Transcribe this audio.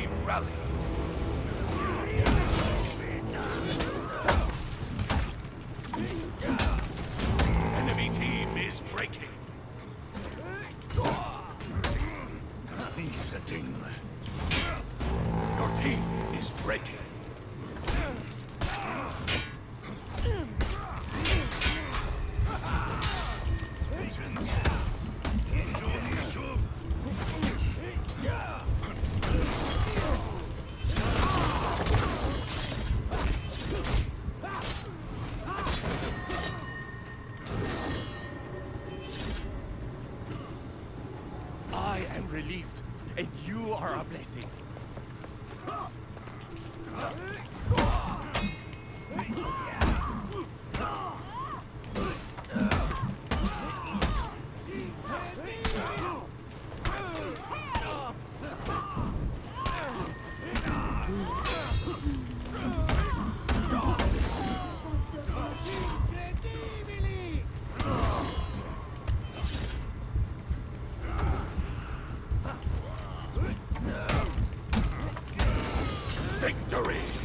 team rallied. Enemy team is breaking. Resetting. Your team is breaking. I am relieved, and you are a blessing. Victory!